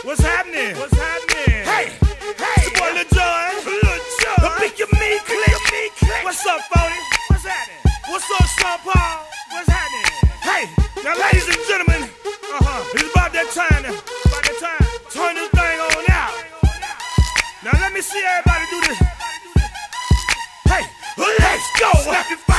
What's happening? What's happening? Hey, hey, it's your boy Lil Jon. Lil Jon. The Pick Your Me Click. What's up, Phony? What's happening? What's up, Sean Paul? What's happening? Hey, now ladies and gentlemen, it's about that time now. About that time. Turn this thing on out. Now let me see everybody do this. Hey, let's go.